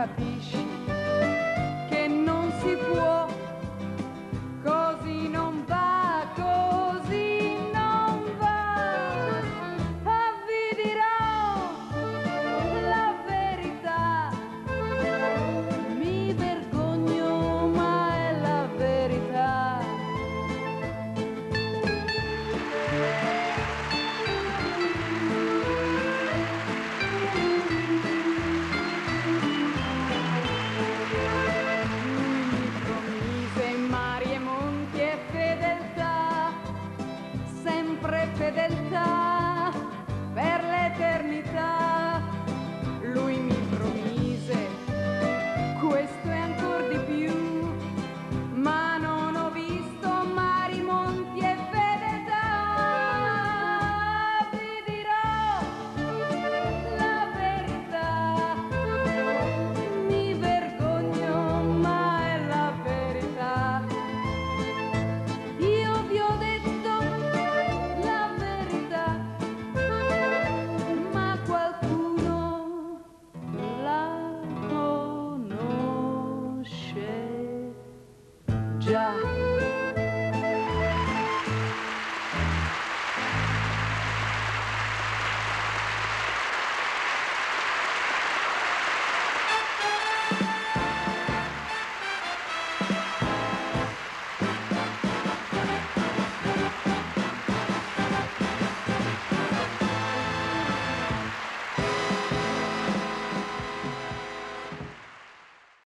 capisci che non si può, così non va, così non va. Vi dirò la verità, mi vergogno ma è la verità. Fedeltà per l'eternità, lui mi promise questo e ancor di più, ma non ho visto mari, monti e fedeltà. Vi dirò la verità, mi vergogno ma è la verità. Io vi ho detto già.